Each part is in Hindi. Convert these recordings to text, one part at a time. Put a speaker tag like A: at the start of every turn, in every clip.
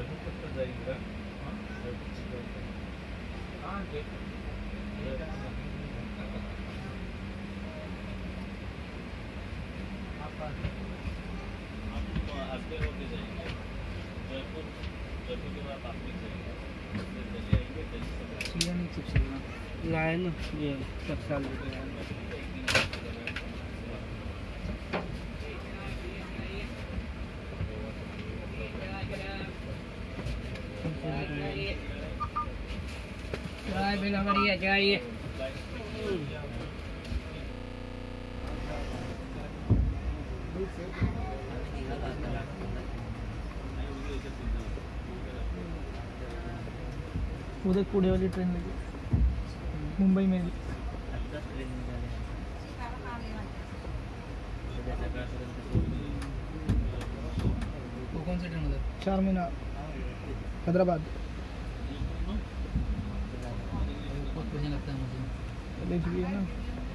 A: लाए ना ये टक्साल
B: चाय बिना बढ़िया चाहिए।
A: उधर कूड़े वाली ट्रेन लगी मुंबई में भी।
B: वो कौन सी ट्रेन उधर?
A: चार मीनार हैदराबाद।
B: बहुत बढ़िया लगता है मुझे।
A: देख लिए ना।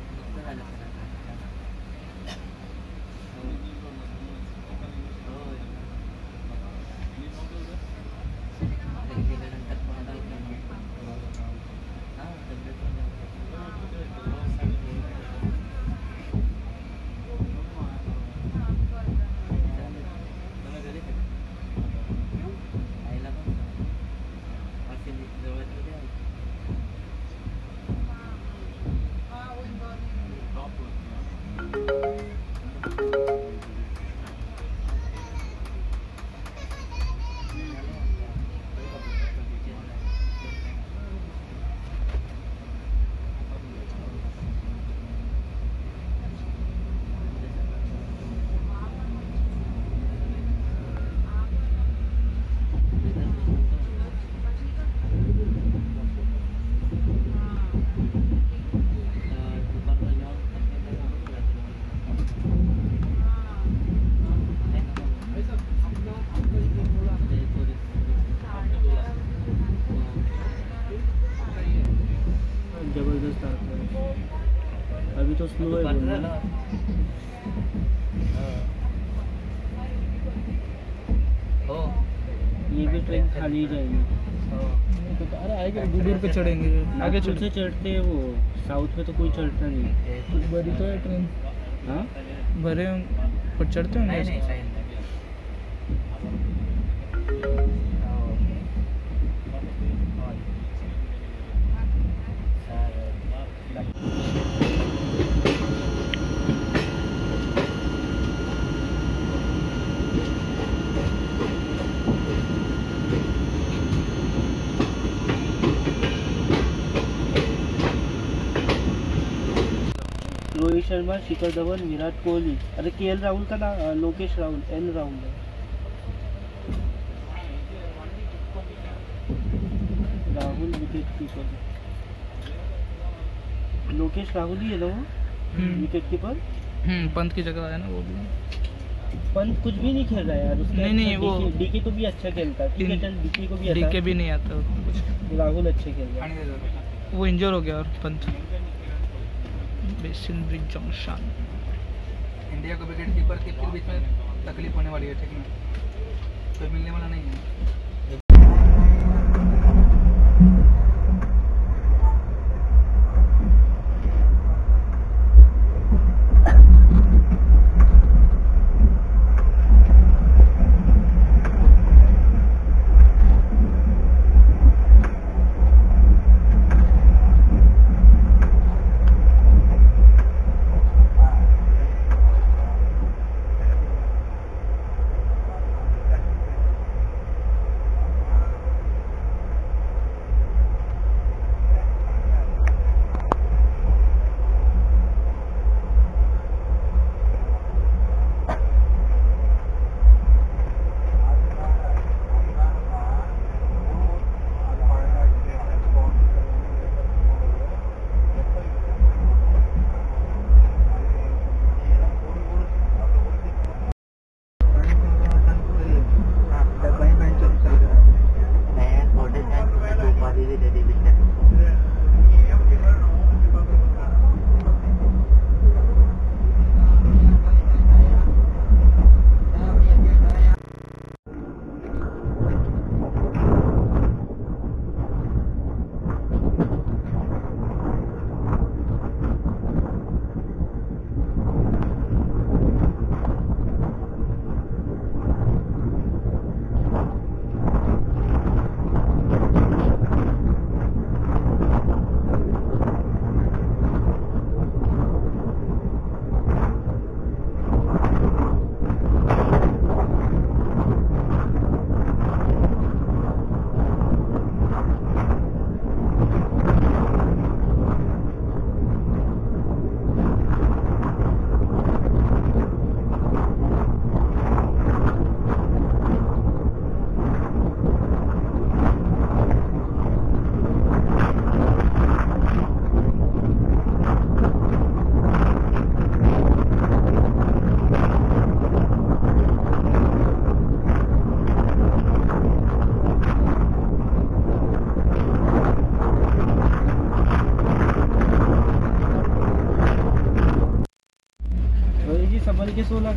A: जबरदस्त आता है। अभी तो स्लो है बोलना। ये भी ट्रेन खाली ही जाएगी।
B: अरे आएगा दूर पे चढ़ेंगे।
A: आगे से चढ़ते हैं वो, साउथ में तो कोई चढ़ता नहीं।
B: बड़ी तो है ट्रेन।
A: हाँ
B: भरे पर चढ़ते होंगे।
A: रोहित शर्मा, शिखर धवन, विराट कोहली। अरे केएल राहुल का नाम लोकेश राहुल, एल राहुल है। राहुल विकेट कीपर, लोकेश राहुल ही है ना वो विकेट कीपर।
B: पंत की जगह है ना वो भी।
A: पंत कुछ भी नहीं खेल रहा है यार उसका।
B: नहीं वो
A: डीके तो भी अच्छा खेलता है। ठीक है चल, डीके को भी आता है।
B: डीके भी नहीं आता कुछ।
A: राहुल अच्छे खेल रहा है।
B: वो इंजर हो गया और पंत। बेसिन ब्रिज जंक्शन। इंडिया को विकेट कीपर के बीच में तकलीफ होने वाली है। ठीक ना, कोई मिलने वाला नहीं है।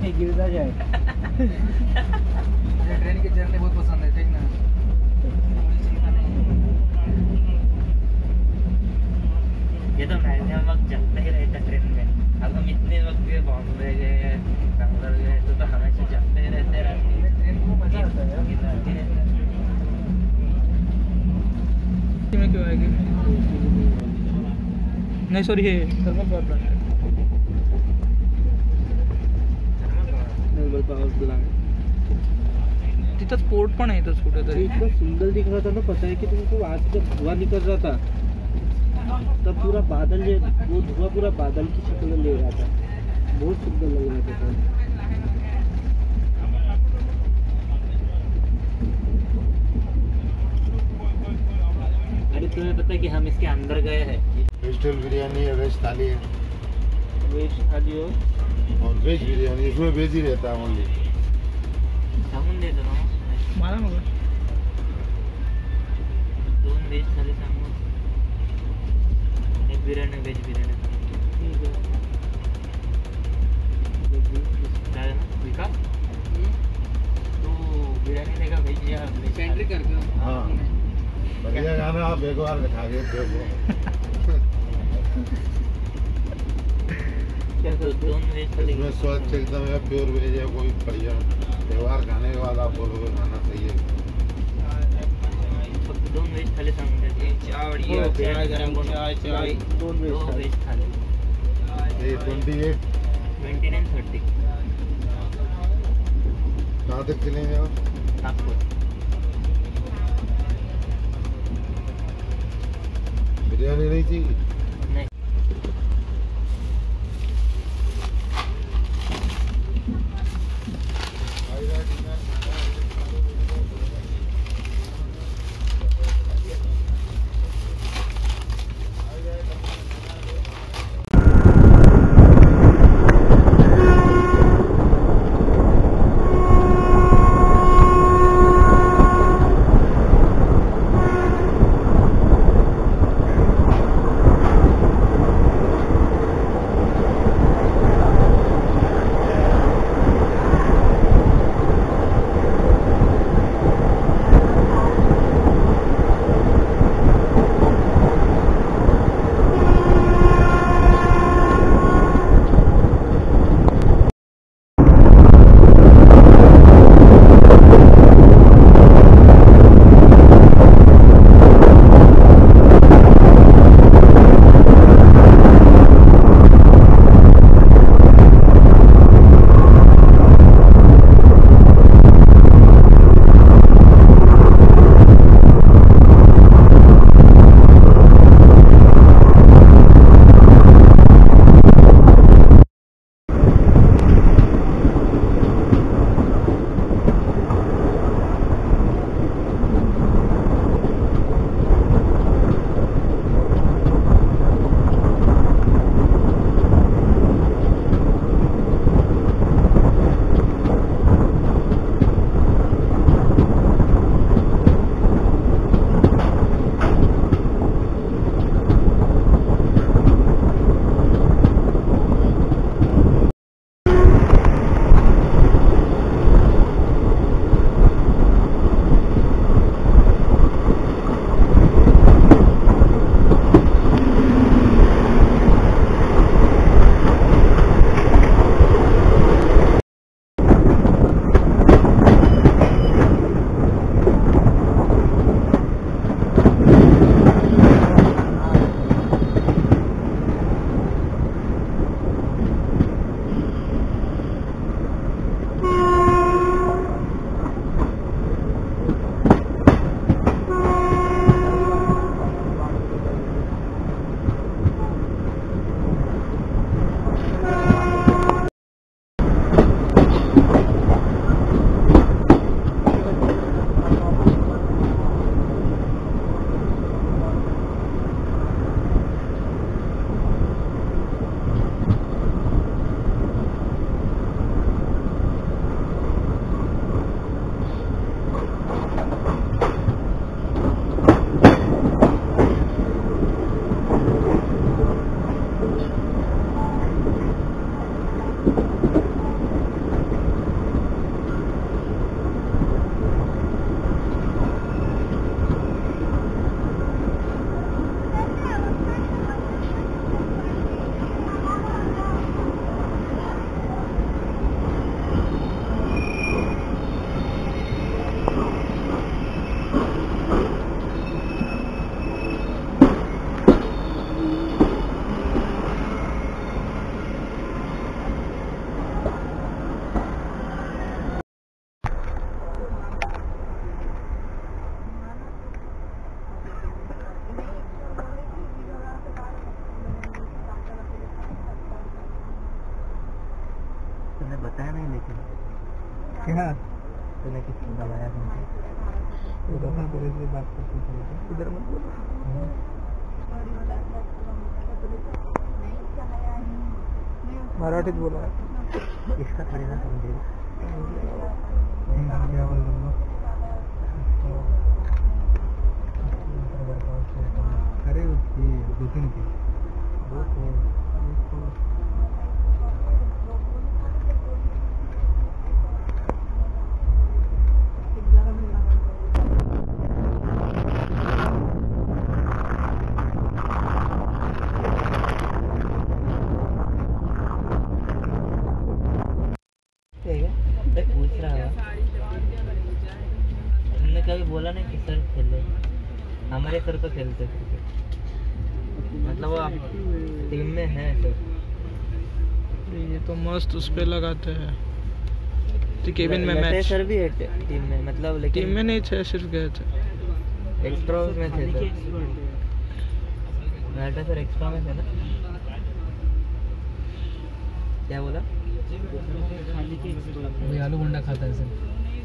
A: कहीं गिर ना जाए।
B: मुझे ट्रेन की जर्नी बहुत पसंद है, ठीक ना, मुझे चिंता नहीं है।
C: ये तो मैक्सिमम वक्त जगते ही रहता ट्रेन में। अब हम इतने वक्त गए, बॉम्बे गए, बैंगलोर गए, तो हमेशा जगते ही रहते रात में।
B: ट्रेन को मजा आता है यार। में क्यों आएगी? नहीं सॉरी, हे थर्मल पावर प्लांट है।
A: थर्मल पावर प्लांट
B: तिथं पोर्ट पण आहे, इथंच कुठेतरी.
A: इतना सुंदर दिख रहा था ना, पता है कि तुमको आज जब धुआं निकल रहा था तब पूरा बादल वो धुआं पूरा बादल की शक्ल ले रहा था, बहुत सुंदर लग रहा था।
C: अरे तुम्हें पता है कि हम इसके अंदर गए हैं?
D: वेजिटेबल बिरयानी है, वेज थाली है
A: वेज थाली हो
D: और वेज बिरयानी, इसमें वेज ही रहता है ओनली।
C: सांगून देतो ना
B: मला नको.
C: 2 वेज थाली सांगून, एक बिर्याणी, वेज बिर्याणी
A: ठीक है।
C: चालेल ना विकास? तू बिर्याणी देगा वेज या वेज
B: पेंट्री करके
D: हाँ बढ़िया गाना, आप एक बार खा के देखो।
C: क्या तो 2 वेज थाली
D: इसमें स्वच्छ एकदम है, प्योर वेज है, कोई बढ़िया। त्योहार खाने के बाद आप बोलोगे खाना चाहिए।
C: फक्त 2 वेज थाली सांगून द्यायची.
A: हो,
C: चाय गरम करून
A: चाय, 2 वेज
C: 2
A: थाली।
C: वेज थाली
D: ये 28
C: 29:30
D: कहाँ तक चलेंगे आप?
C: नागपूर.
D: बिरयानी नहीं चाहिए?
C: नहीं.
B: बोला था तेरे से बात करते थे इधर मत बोलो मराठीत बोला
C: इसका थोड़ी ना समझे
B: क्या बोल रहा हूँ अरे उसकी दूसरी थी वो
C: पूछ रहा है हमने कभी बोला नहीं कि सर खेले हमारे सर तो खेलते क्रिकेट मतलब वो टीम में है सर
B: ये तो मस्त उस पे लगाते हैं तो केबिन में मैच
C: सर भी है टीम में मतलब लेकिन
B: टीम में नहीं थे सिर्फ गए थे
C: एक्स्ट्रा में थे सर मैटर सर एक्स्ट्रा में थे ना क्या बोला
B: वही आलू भुंडा खाता है सर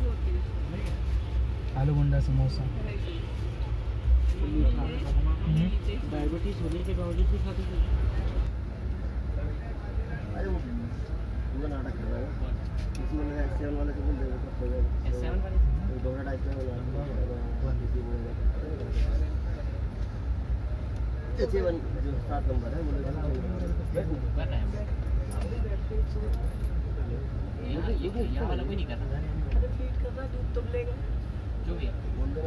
B: आलू भुंडा समोसा
A: डायबिटीज होने के बावजूद भी खाते थे
E: अरे वो पूरा नाटक कर रहा है किसी ने लगा S7 वाले को बोल देगा S7 वाले दोनों टाइप का वाला S7 जो 7 नंबर है बोले करना है ये वाला कोई नहीं कर रहा फीड कर रहा दूध तो लेगा जो भी है बोल देना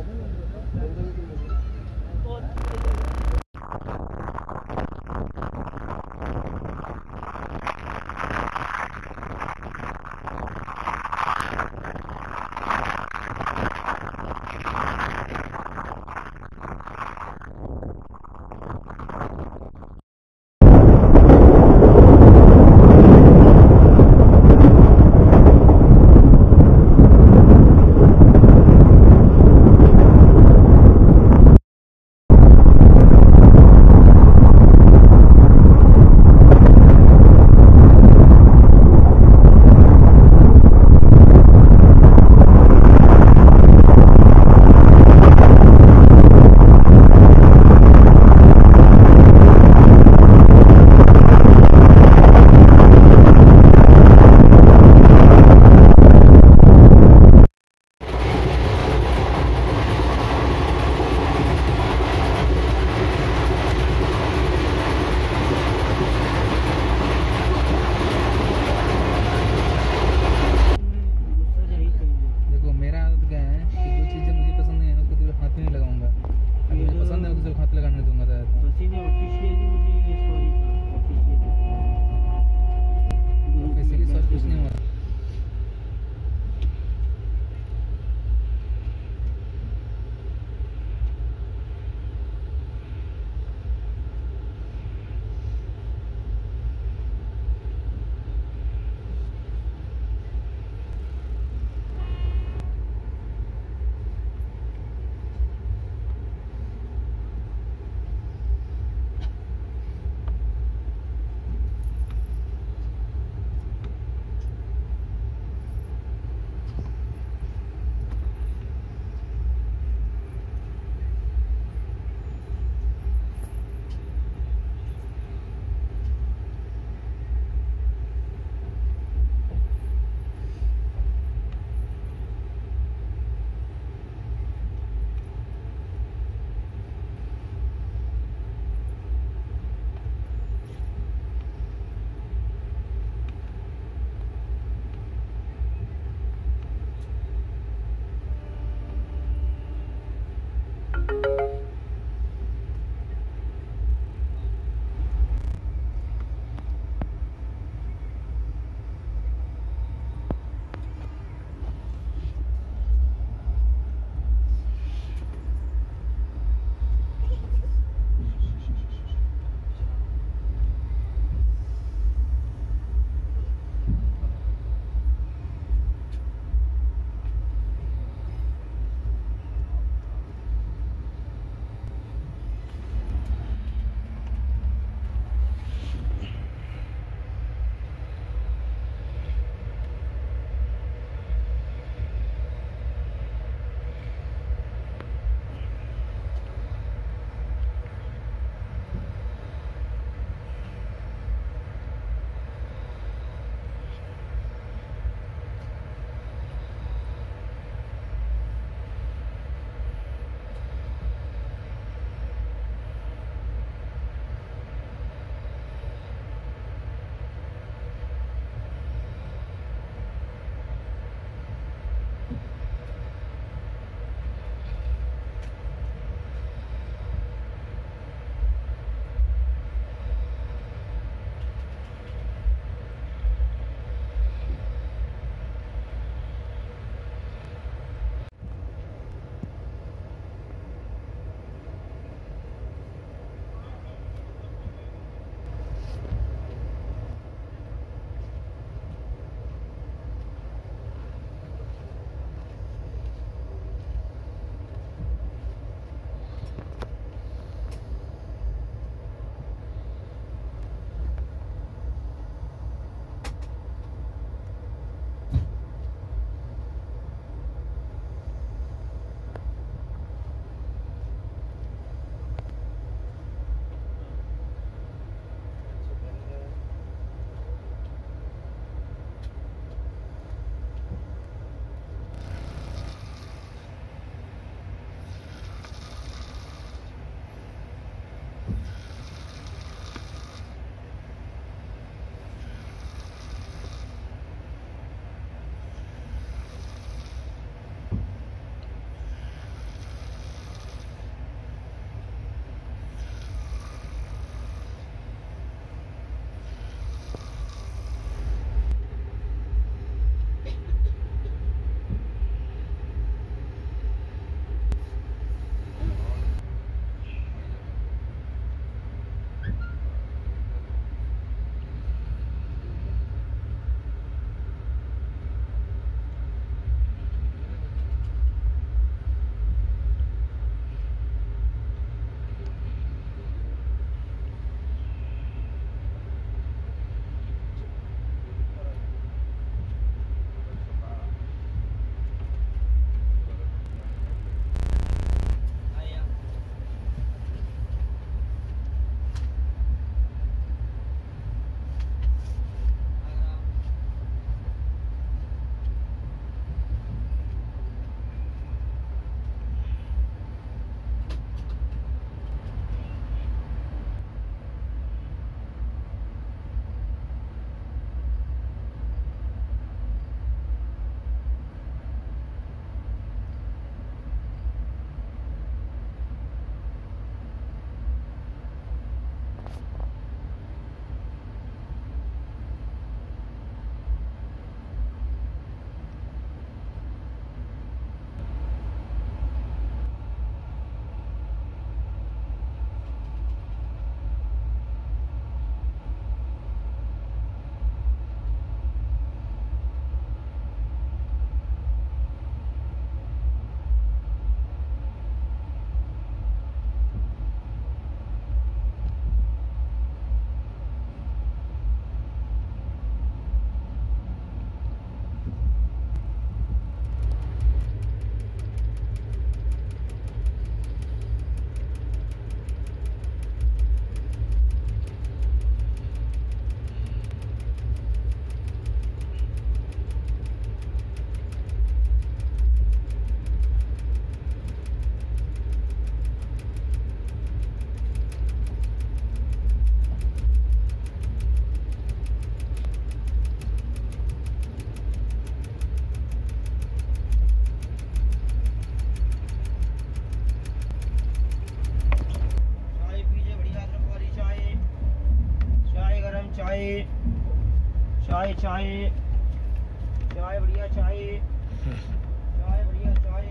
A: चाय चाय चाय बढ़िया चाय चाय बढ़िया चाय।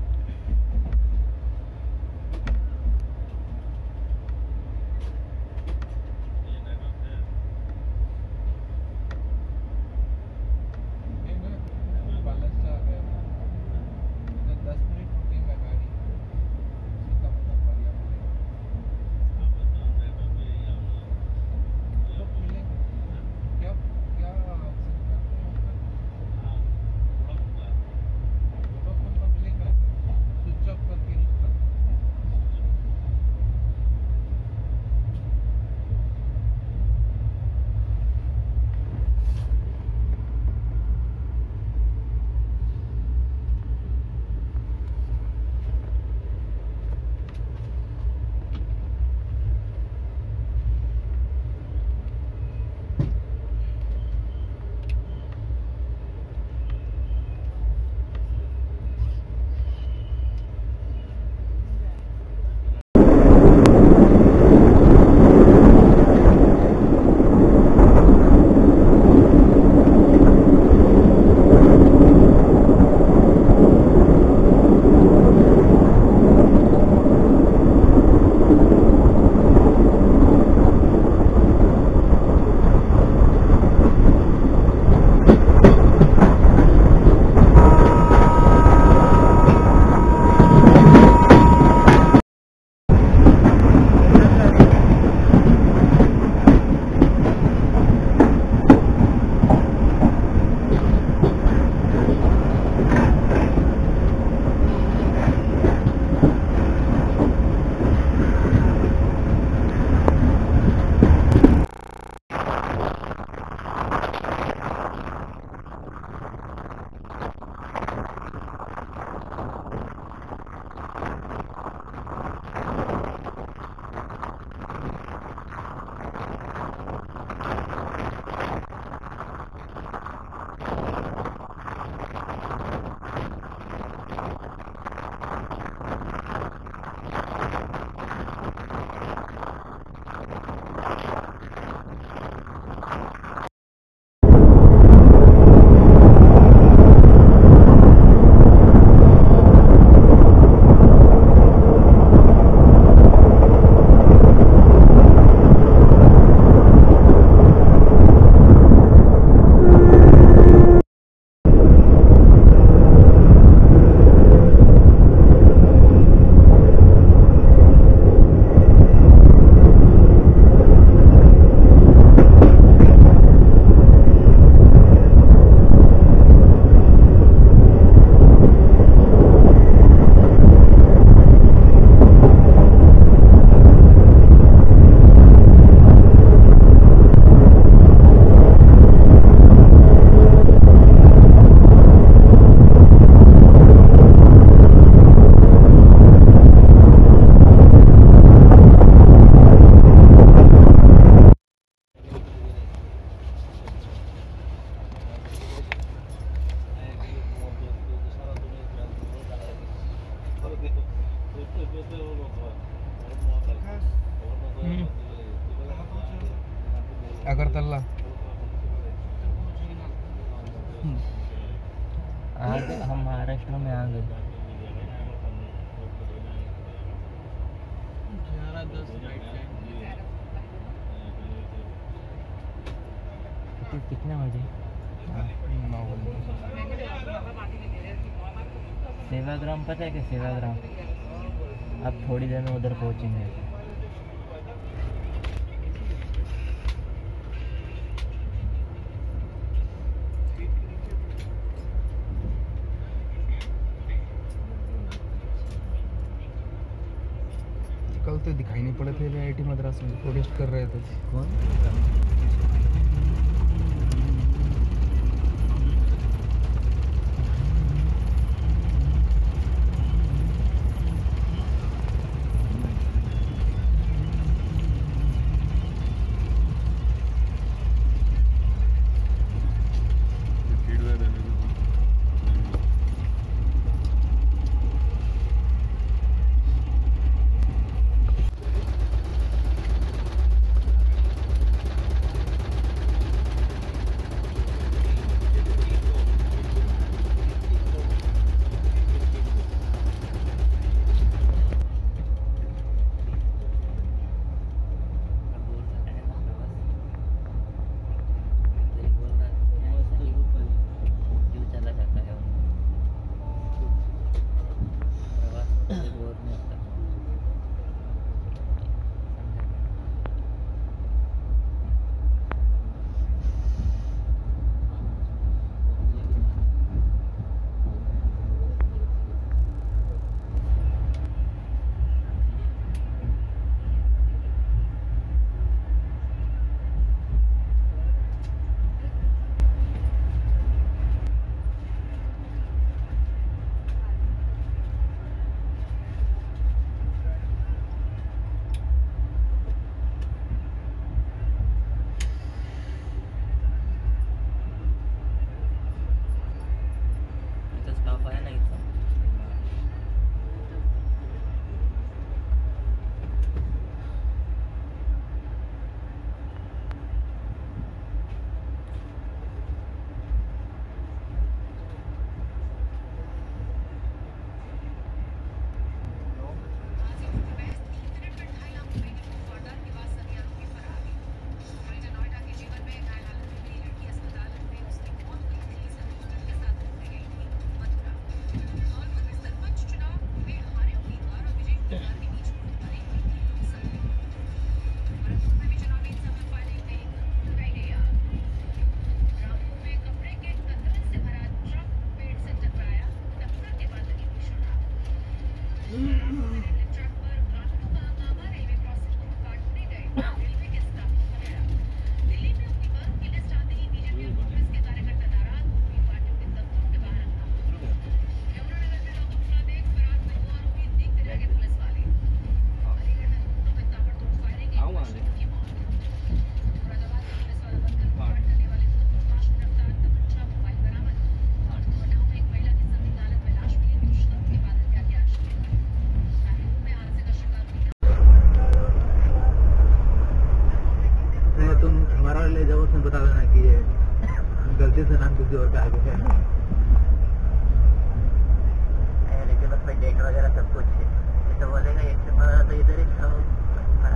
B: अगरतला
C: आज हम महाराष्ट्र में आ गए। 11:10 कितने बजे? सेवाग्राम पता है क्या? सेवाग्राम अब थोड़ी देर में उधर पहुंचेंगे।
B: कल तो दिखाई नहीं पड़े थे IIT मद्रास में, प्रोटेस्ट कर रहे थे।
C: कौन?
A: तुम हमारा ले जाओ, उसमें बता देना कि ये गलती से नाम किसी और का आगे है।
E: लेकिन बस भाई डेट वगैरह सब कुछ है, ये तो बोलेगा एक से पढ़ा तो इधर ही सब पढ़ा।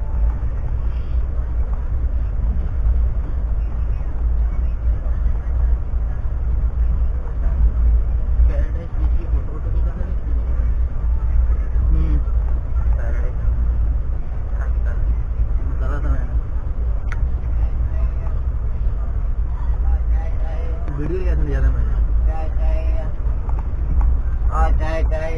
E: पैराडाइज बीच की फोटो वोटो निकालना नहीं पैराडाइज
A: बताया था मैंने, वीडियो याद नहीं ज्यादा मैंने।
E: चाय चाय चाय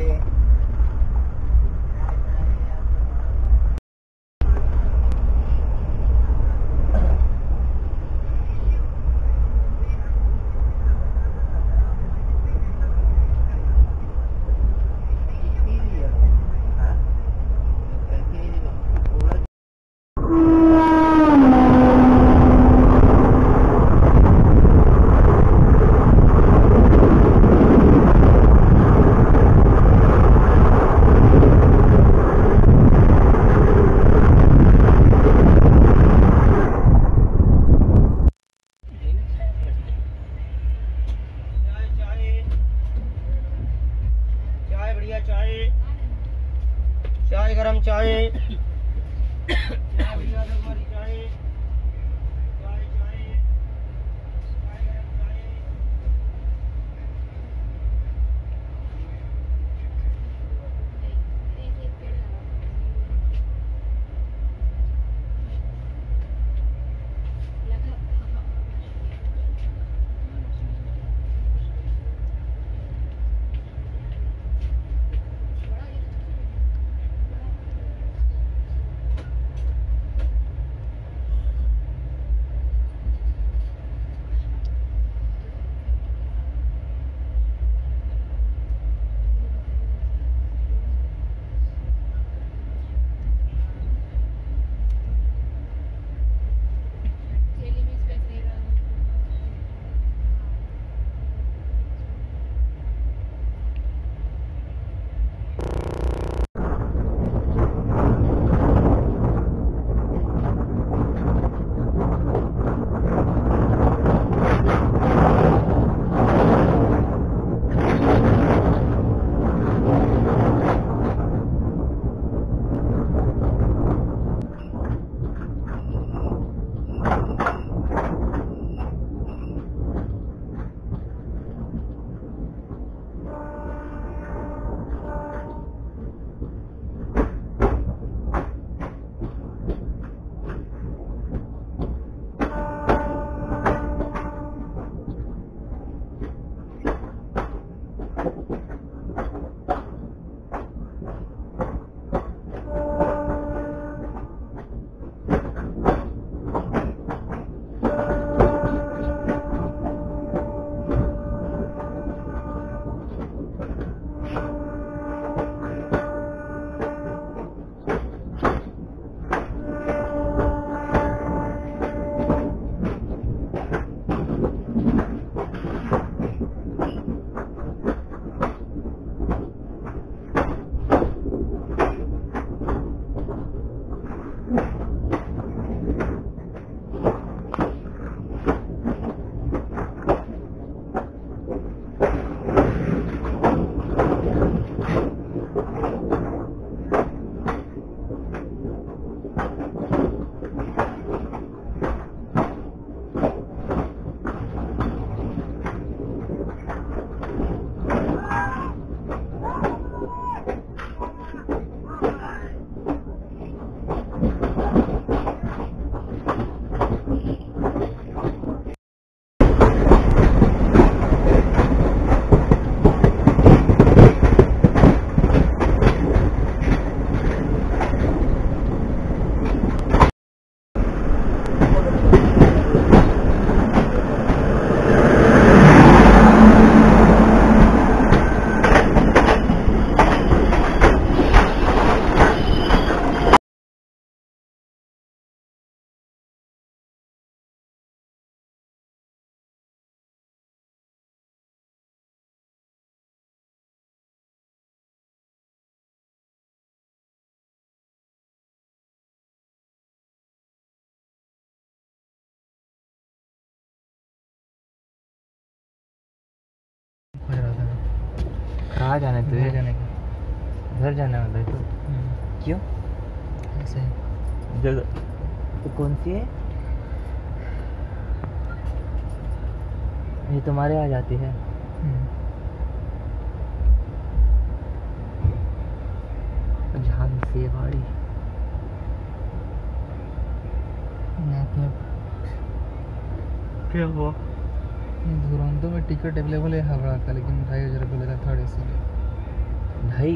E: चाय गरम चाय बढ़िया हमारी चाय चाय चाय चाय गरम चाय।
C: कहाँ जाना है तुझे?
B: जाने का
C: घर जाना वाला है तो क्यों?
B: ऐसे ही।
C: जगह तो कौन सी है? ये तुम्हारे आ जाती है। झांसीवाड़ी। क्या हुआ?
B: दुरंतो में टिकट अवेलेबल है हावड़ा का, लेकिन 2500 रुपये लगा थर्ड AC में।
C: 2.5?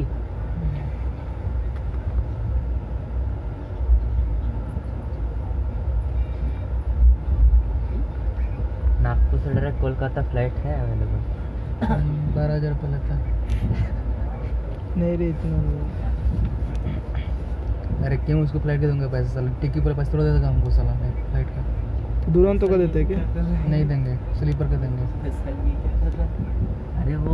C: नागपुर से डायरेक्ट कोलकाता फ्लाइट है अवेलेबल।
B: 12,000 रुपये लगता है।
A: नहीं रे इतना नहीं।
B: अरे क्यों उसको फ्लाइट के दूंगा पैसे? साला टिकट पर पैसे थोड़ा दे देगा हमको साला फ्लाइट का।
A: दुरंतो का देते हैं क्या?
B: नहीं देंगे, स्लीपर का देंगे।
C: अरे वो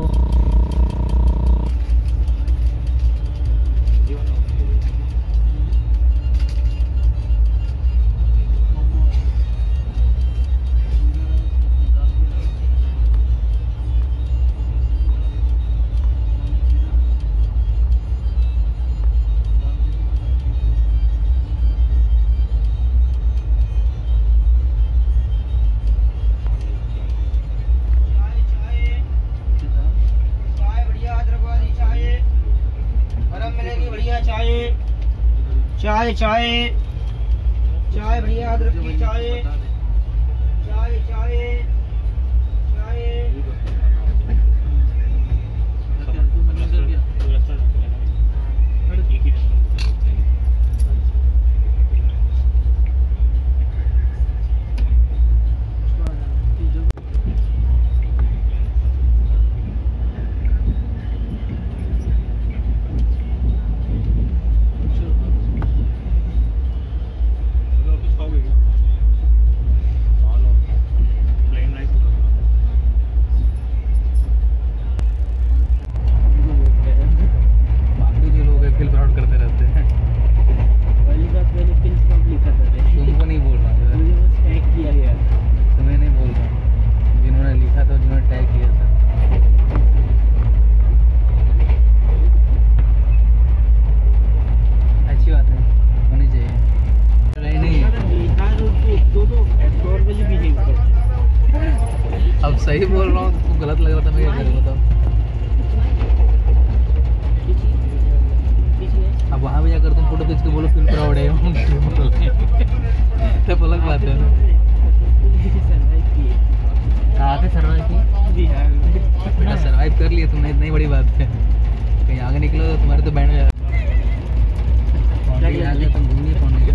A: चाय चाय चाय बढ़िया अदरक की चाय चाय चाय चाय।
B: अब सही बोल रहा हूँ, तुमको गलत लग रहा था, मैं क्या करूँ बताओ? अब वहाँ भी जाकर तुम फोटो खींच के बोलो फिल्म प्राउड है, तब अलग बात है ना।
C: कहाँ पे सर्वाइव की?
B: बेटा सर्वाइव कर लिए तुमने, इतनी बड़ी बात है। कहीं आगे निकलो तो तुम्हारे तो बैंड में आगे तुम घूमने कौन है?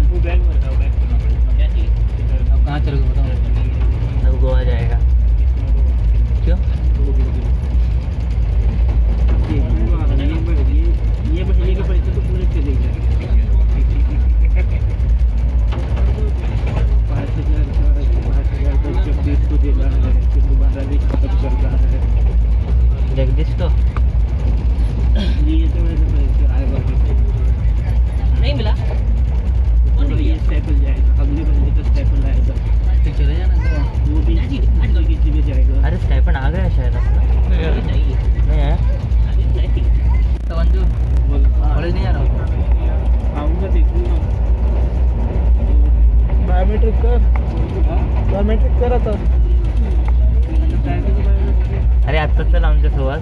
B: अब कहाँ चलोगे बताओ?
C: अब गोवा जाएगा। क्यों?
A: ये महीने के पैसे तो पूरे चलेगा। 5,000 जगदीश को देना है, फिर दोबारा भी खत्म करना है।
C: जगदीश को
A: ये तो मेरे पैसे आएगा
C: नहीं मिला।
A: ये स्टेपल जाएगा, अगले महीने का स्टेपल आएगा।
B: तो चले जाना गोवा।
A: वो भी किसी में जाएगा।
C: अरे स्टाइपेंड आ गया शायद अपना। नहीं है।
B: तो अंजू कॉलेज नहीं आ रहा हो?
A: आऊँगा देखूँगा। बायोमेट्रिक करा था।
C: अरे आता चल आमच्यासोबत।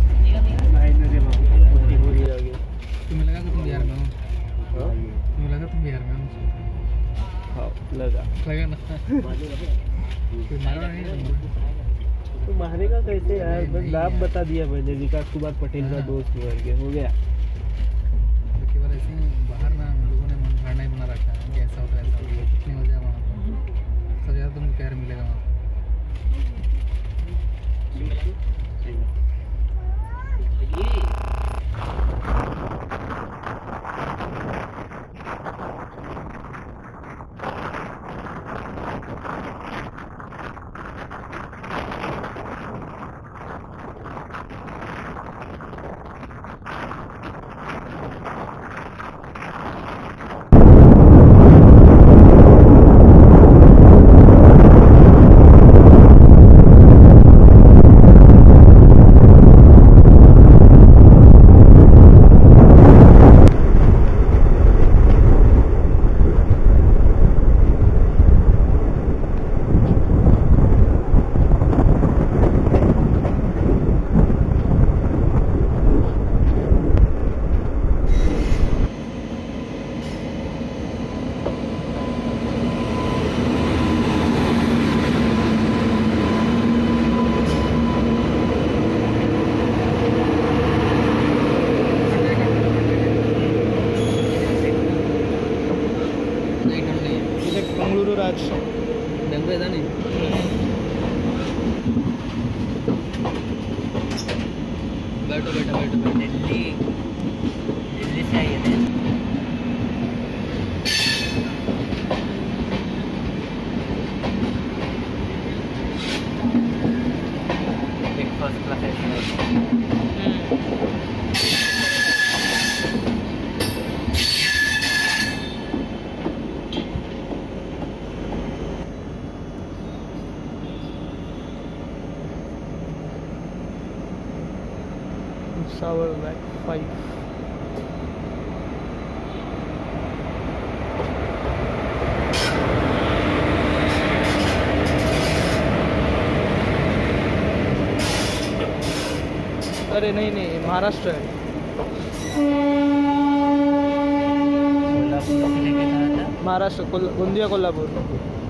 B: तुम्हें लगा कि तुम बिहार में हो? तुम्हें लगा तुम बिहार में हो?
A: हाँ लगा
B: ना? कोई मारा नहीं तुमको?
A: तो मारेगा कैसे यार? बस नाम बता दिया मैंने, विकास कुमार पटेल का दोस्त करके हो गया।
B: तो केवल ऐसे ही बाहर ना हम लोगों ने मन धारणा ही बना रखा है कि ऐसा होता है ऐसा होता है। कुछ नहीं हो जाए वहाँ पर, सब ज़्यादा तुमको प्यार मिलेगा वहाँ पर।
A: महाराष्ट्र
B: डेंगू येता नहीं बैठो बैठो बैठो बैठो
C: दिल्ली से आई है एक फर्स्ट क्लास है
A: Sour Black 5 अरे नहीं नहीं महाराष्ट्र है
C: कोल्हापुर से लेके कहाँ था
A: महाराष्ट्र गोंदिया कोल्हापुर